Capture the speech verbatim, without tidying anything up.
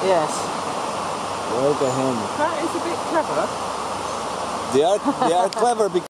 Yes. Look at him. That is a bit clever. They are, they are clever because